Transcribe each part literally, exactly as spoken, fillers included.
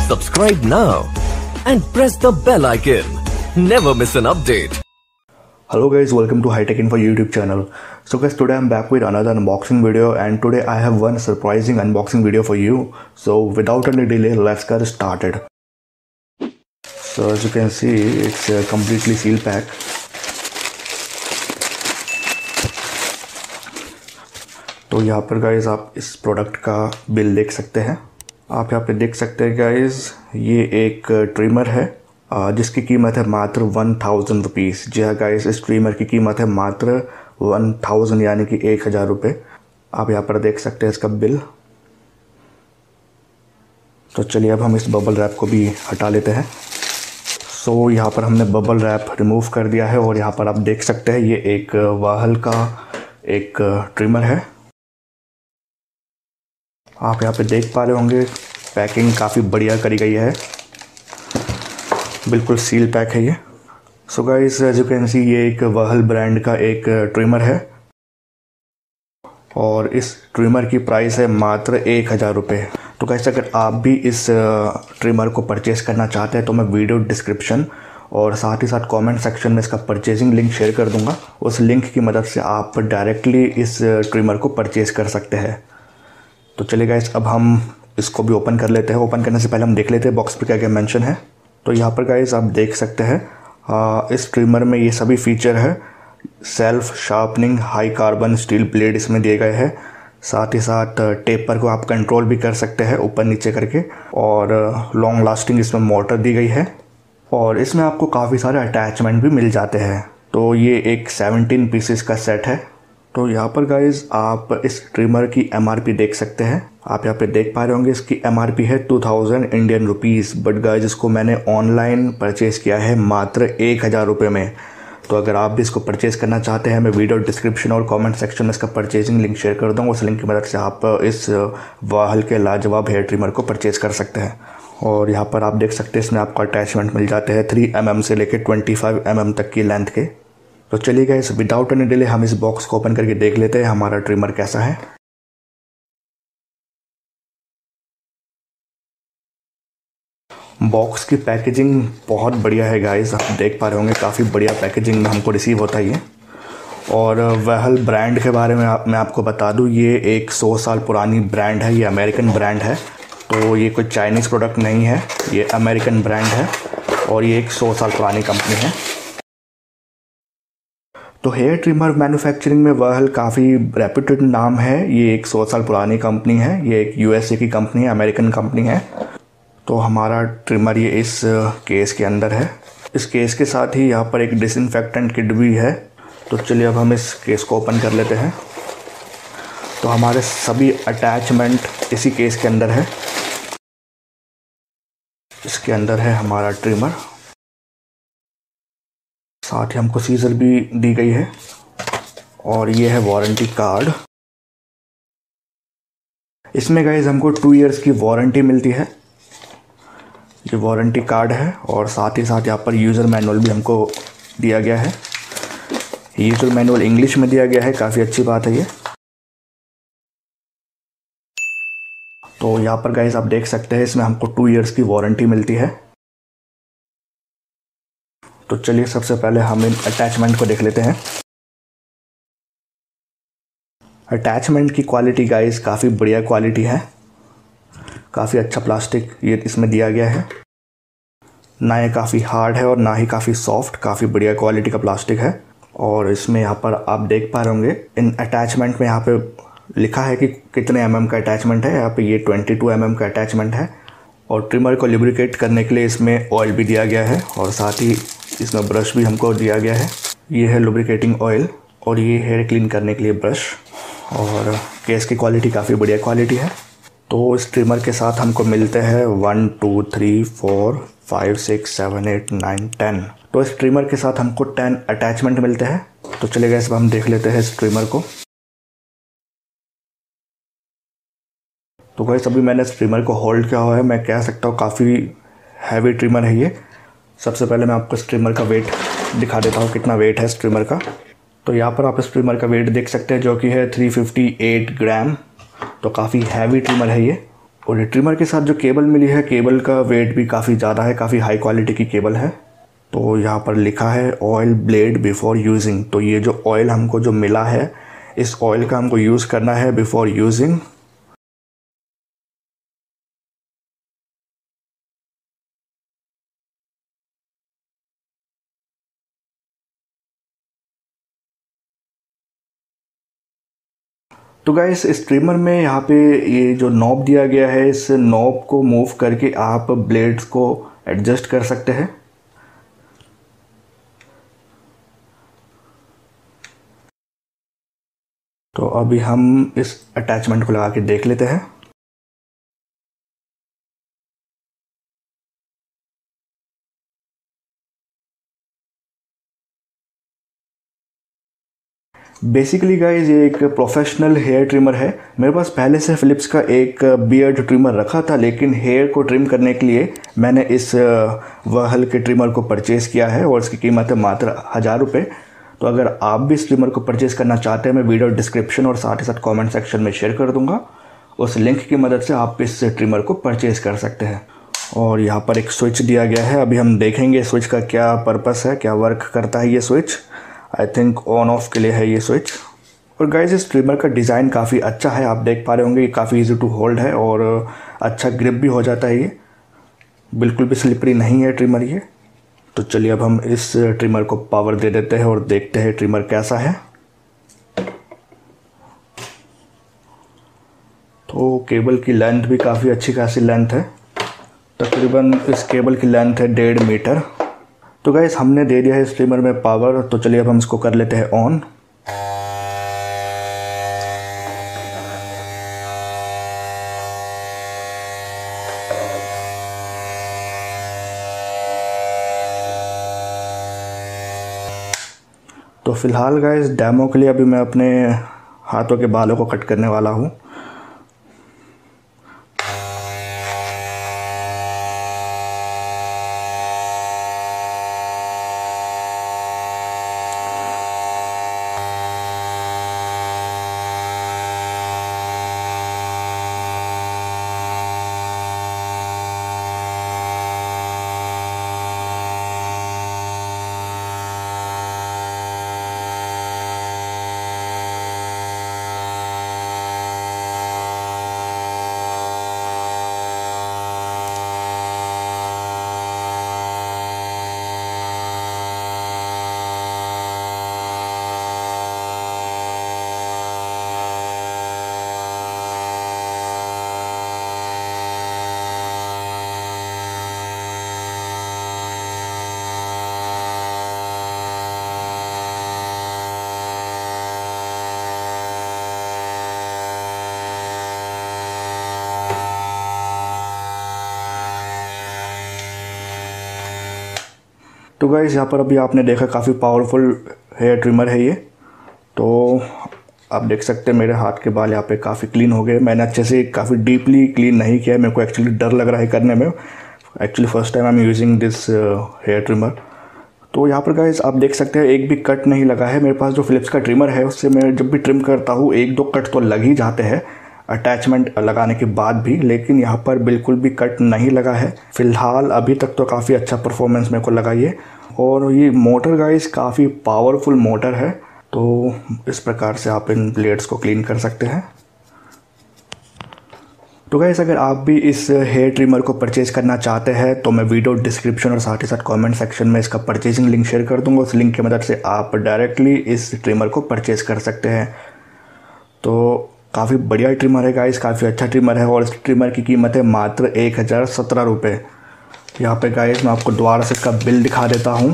Subscribe now and press the bell icon. Never miss an update. Hello guys, welcome to High Tech Info YouTube channel. So guys, today I'm back with another unboxing video, and today I have one surprising unboxing video for you. So without any delay, let's get started. So as you can see, it's a completely sealed pack. तो यहाँ पर guys आप इस product का bill देख सकते हैं। आप यहाँ पे देख सकते हैं गाइज, ये एक ट्रिमर है जिसकी कीमत है मात्र वन थाउजेंड रुपीज़। जी हाँ गाइज, इस ट्रिमर की कीमत है मात्र वन थाउजेंड यानी कि एक हज़ार रुपये। आप यहाँ पर देख सकते हैं इसका बिल। तो चलिए अब हम इस बबल रैप को भी हटा लेते हैं। सो यहाँ पर हमने बबल रैप रिमूव कर दिया है और यहाँ पर आप देख सकते हैं ये एक वाहल का एक ट्रिमर है। आप यहाँ पे देख पा रहे होंगे पैकिंग काफ़ी बढ़िया करी गई है, बिल्कुल सील पैक है ये। So guys, as you can see, ये एक वाहल ब्रांड का एक ट्रिमर है और इस ट्रिमर की प्राइस है मात्र एक हज़ार रुपये। तो गाइस, अगर आप भी इस ट्रिमर को परचेज़ करना चाहते हैं तो मैं वीडियो डिस्क्रिप्शन और साथ ही साथ कमेंट सेक्शन में इसका परचेजिंग लिंक शेयर कर दूंगा। उस लिंक की मदद से आप डायरेक्टली इस ट्रिमर को परचेज़ कर सकते हैं। तो चलिए गाइस, अब हम इसको भी ओपन कर लेते हैं। ओपन करने से पहले हम देख लेते हैं बॉक्स पे क्या क्या मेंशन है। तो यहाँ पर गाइस आप देख सकते हैं आ, इस ट्रिमर में ये सभी फीचर है। Self sharpening high carbon steel blade इसमें दिए गए हैं। साथ ही साथ टेपर को आप कंट्रोल भी कर सकते हैं ऊपर नीचे करके, और लॉन्ग लास्टिंग इसमें मोटर दी गई है और इसमें आपको काफ़ी सारे अटैचमेंट भी मिल जाते हैं। तो ये एक सेवनटीन पीसेस का सेट है। तो यहाँ पर गाइज आप इस ट्रिमर की एमआरपी देख सकते हैं। आप यहाँ पे देख पा रहे होंगे इसकी एमआरपी है two thousand Indian rupees, but guys इसको मैंने ऑनलाइन परचेज़ किया है मात्र एक हज़ार रुपये में। तो अगर आप भी इसको परचेज़ करना चाहते हैं, मैं वीडियो डिस्क्रिप्शन और कमेंट सेक्शन में इसका परचेजिंग लिंक शेयर कर दूँगा। उस लिंक की मदद से आप इस वाहल के लाजवाब हेयर ट्रिमर को परचेज़ कर सकते हैं। और यहाँ पर आप देख सकते हैं इसमें आपको अटैचमेंट मिल जाते हैं थ्री एम एम से लेकर ट्वेंटी फाइव एम एम तक की लेंथ के। तो चलिए गाइस, विदाउट एनी डिले हम इस बॉक्स को ओपन करके देख लेते हैं हमारा ट्रिमर कैसा है। बॉक्स की पैकेजिंग बहुत बढ़िया है गाइस, आप देख पा रहे होंगे काफ़ी बढ़िया पैकेजिंग में हमको रिसीव होता है ये। और वाहल ब्रांड के बारे में आप, मैं आपको बता दूं, ये एक सौ साल पुरानी ब्रांड है। ये अमेरिकन ब्रांड है, तो ये कोई चाइनीज़ प्रोडक्ट नहीं है, ये अमेरिकन ब्रांड है और ये एक सौ साल पुरानी कंपनी है। तो हेयर ट्रिमर मैन्युफैक्चरिंग में वाहल काफ़ी रेप्यूटेड नाम है। ये एक सौ साल पुरानी कंपनी है, ये एक यूएसए की कंपनी है, अमेरिकन कंपनी है। तो हमारा ट्रिमर ये इस केस के अंदर है। इस केस के साथ ही यहाँ पर एक डिसइंफेक्टेंट किट भी है। तो चलिए अब हम इस केस को ओपन कर लेते हैं। तो हमारे सभी अटैचमेंट इसी केस के अंदर है। इसके अंदर है हमारा ट्रिमर, साथ ही हमको सीजर भी दी गई है और ये है वारंटी कार्ड। इसमें गाइज हमको टू इयर्स की वारंटी मिलती है। ये वारंटी कार्ड है और साथ ही साथ यहाँ पर यूज़र मैनुअल भी हमको दिया गया है। यूज़र मैनुअल इंग्लिश में दिया गया है, काफ़ी अच्छी बात है ये। तो यहाँ पर गाइज आप देख सकते हैं इसमें हमको टू इयर्स की वारंटी मिलती है। तो चलिए सबसे पहले हम इन अटैचमेंट को देख लेते हैं। अटैचमेंट की क्वालिटी गाइस काफ़ी बढ़िया क्वालिटी है, काफ़ी अच्छा प्लास्टिक ये इसमें दिया गया है। ना ये काफ़ी हार्ड है और ना ही काफ़ी सॉफ्ट, काफ़ी बढ़िया क्वालिटी का प्लास्टिक है। और इसमें यहाँ पर आप देख पा रहे होंगे इन अटैचमेंट में यहाँ पे लिखा है कि कितने एम एम का अटैचमेंट है। यहाँ पे ये ट्वेंटी टू एम एम का अटैचमेंट है और ट्रिमर को लुब्रिकेट करने के लिए इसमें ऑयल भी दिया गया है और साथ ही इसमें ब्रश भी हमको दिया गया है। ये है लुब्रिकेटिंग ऑयल और ये हेयर क्लीन करने के लिए ब्रश। और केस की क्वालिटी काफ़ी बढ़िया क्वालिटी है। तो इस ट्रिमर के साथ हमको मिलते हैं one two three four five six seven eight nine ten. तो इस ट्रिमर के साथ हमको टेन अटैचमेंट मिलते हैं। तो चलिए गाइस, अब हम देख लेते हैं इस ट्रिमर को। तो गाइस, अभी मैंने इस ट्रिमर को होल्ड किया हुआ है, मैं कह सकता हूँ काफ़ी हैवी ट्रिमर है ये। सबसे पहले मैं आपको इस ट्रिमर का वेट दिखा देता हूँ, कितना वेट है इस ट्रिमर का। तो यहाँ पर आप इस ट्रिमर का वेट देख सकते हैं जो कि है थ्री फिफ्टी एट ग्राम। तो काफ़ी हैवी ट्रिमर है ये। और ये ट्रिमर के साथ जो केबल मिली है, केबल का वेट भी काफ़ी ज़्यादा है, काफ़ी हाई क्वालिटी की केबल है। तो यहाँ पर लिखा है ऑयल ब्लेड बिफोर यूजिंग। तो ये जो ऑयल हमको जो मिला है, इस ऑयल का हमको यूज़ करना है बिफोर यूजिंग। तो गाइस इस ट्रिमर में यहाँ पे ये जो नॉब दिया गया है, इस नॉब को मूव करके आप ब्लेड्स को एडजस्ट कर सकते हैं। तो अभी हम इस अटैचमेंट को लगा के देख लेते हैं। बेसिकली गाइज ये एक प्रोफेशनल हेयर ट्रिमर है। मेरे पास पहले से फ़िलिप्स का एक बियर्ड ट्रिमर रखा था, लेकिन हेयर को ट्रिम करने के लिए मैंने इस वहल के ट्रिमर को परचेज़ किया है और इसकी कीमत है मात्र हज़ार रुपये। तो अगर आप भी इस ट्रिमर को परचेज़ करना चाहते हैं, मैं वीडियो डिस्क्रिप्शन और साथ ही साथ कमेंट सेक्शन में शेयर कर दूंगा। उस लिंक की मदद से आप इस ट्रिमर को परचेज़ कर सकते हैं। और यहाँ पर एक स्विच दिया गया है, अभी हम देखेंगे स्विच का क्या पर्पस है, क्या वर्क करता है ये switch. I think on off के लिए है ये स्विच। और गाइज इस ट्रिमर का डिज़ाइन काफ़ी अच्छा है, आप देख पा रहे होंगे ये काफ़ी इजी टू होल्ड है और अच्छा ग्रिप भी हो जाता है। ये बिल्कुल भी स्लिपरी नहीं है ट्रिमर ये। तो चलिए अब हम इस ट्रिमर को पावर दे देते हैं और देखते हैं ट्रिमर कैसा है। तो केबल की लेंथ भी काफ़ी अच्छी खासी लेंथ है, तकरीबन इस केबल की लेंथ है डेढ़ मीटर। तो गाइस हमने दे दिया है इस ट्रिमर में पावर। तो चलिए अब हम इसको कर लेते हैं ऑन। तो फिलहाल गाइस डेमो के लिए अभी मैं अपने हाथों के बालों को कट करने वाला हूँ। तो गाइस यहाँ पर अभी आपने देखा काफ़ी पावरफुल हेयर ट्रिमर है ये। तो आप देख सकते हैं मेरे हाथ के बाल यहाँ पे काफ़ी क्लीन हो गए। मैंने अच्छे से काफ़ी डीपली क्लीन नहीं किया है, मेरे को एक्चुअली डर लग रहा है करने में। Actually first time I am using this hair trimmer. तो यहाँ पर गाइस आप देख सकते हैं एक भी कट नहीं लगा है। मेरे पास जो फ़िलिप्स का ट्रिमर है उससे मैं जब भी ट्रिम करता हूँ एक दो कट तो लग ही जाते हैं अटैचमेंट लगाने के बाद भी, लेकिन यहाँ पर बिल्कुल भी कट नहीं लगा है फ़िलहाल अभी तक। तो काफ़ी अच्छा परफॉर्मेंस मेरे को लगा ये। और ये मोटर गाइस काफ़ी पावरफुल मोटर है। तो इस प्रकार से आप इन ब्लेड्स को क्लीन कर सकते हैं। तो गाइस अगर आप भी इस हेयर ट्रिमर को परचेज़ करना चाहते हैं तो मैं वीडियो डिस्क्रिप्शन और साथ ही साथ कमेंट सेक्शन में इसका परचेजिंग लिंक शेयर कर दूंगा। उस लिंक की मदद से आप डायरेक्टली इस ट्रिमर को परचेज़ कर सकते हैं। तो काफ़ी बढ़िया ट्रिमर है गाइस, काफ़ी अच्छा ट्रिमर है और इस ट्रिमर की कीमत है मात्र एक हज़ार सत्रह रुपये। यहाँ पे गाइस मैं आपको दोबारा से इसका बिल दिखा देता हूँ।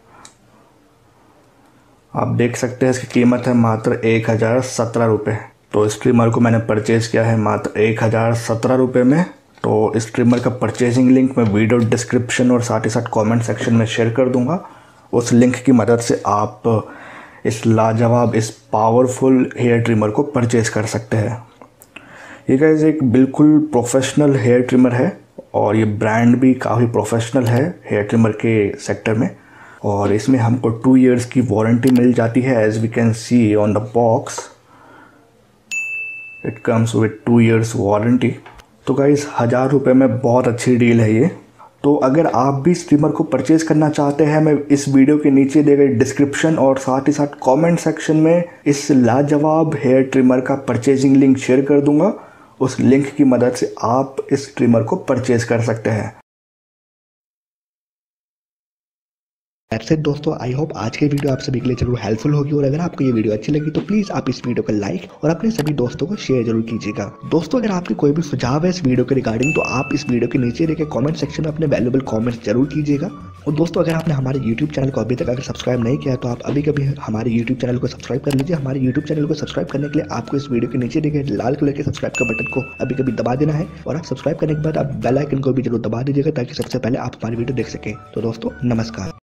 आप देख सकते हैं इसकी कीमत है मात्र एक हज़ार सत्रह रुपये। तो इस ट्रिमर को मैंने परचेज़ किया है मात्र एक हज़ार सत्रह रुपये में। तो इस ट्रिमर का परचेजिंग लिंक मैं वीडियो डिस्क्रिप्शन और साथ ही साथ कमेंट सेक्शन में शेयर कर दूंगा। उस लिंक की मदद से आप इस लाजवाब, इस पावरफुल हेयर ट्रिमर को परचेज़ कर सकते हैं। ये गाइस एक बिल्कुल प्रोफेशनल हेयर ट्रिमर है और ये ब्रांड भी काफ़ी प्रोफेशनल है हेयर ट्रिमर के सेक्टर में। और इसमें हमको टू इयर्स की वारंटी मिल जाती है। As we can see on the box it comes with two years warranty. तो गाइस हज़ार रुपये में बहुत अच्छी डील है ये। तो अगर आप भी इस ट्रिमर को परचेज़ करना चाहते हैं, मैं इस वीडियो के नीचे दिए गए डिस्क्रिप्शन और साथ ही साथ कमेंट सेक्शन में इस लाजवाब हेयर ट्रिमर का परचेजिंग लिंक शेयर कर दूंगा। उस लिंक की मदद से आप इस ट्रिमर को परचेज़ कर सकते हैं। ऐसे दोस्तों, आई होप आज की वीडियो आप सभी के लिए जरूर हेल्पफुल होगी, और अगर आपको ये वीडियो अच्छी लगी तो प्लीज आप इस वीडियो को लाइक और अपने सभी दोस्तों को शेयर जरूर कीजिएगा। दोस्तों, अगर आपकी कोई भी सुझाव है इस वीडियो के रिगार्डिंग तो आप इस वीडियो के नीचे देखे कमेंट सेक्शन में अपने वैल्यूएबल कमेंट्स जरूर कीजिएगा। और दोस्तों, अगर आपने हमारे यूट्यूब चैनल को अभी तक अगर सब्सक्राइब नहीं किया तो आप अभी कभी हमारे यूट्यूब चैनल को सब्सक्राइब कर लीजिए। हमारे यूट्यूब चैनल को सब्सक्राइब करने के लिए आपको इस वीडियो के नीचे देखे लाल कलर के सब्सक्राइब का बटन को अभी कभी दबा देना है, और आप सब्सक्राइब करने के बाद आप बेल आइकन को भी जरूर दबा दीजिएगा ताकि सबसे पहले आप हमारी वीडियो देख सकें। तो दोस्तों, नमस्कार।